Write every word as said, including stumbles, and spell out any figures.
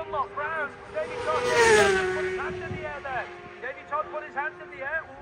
Brown, Davy Todd, Davy Todd put his hand in the air there. Davy Todd put his hand in the air.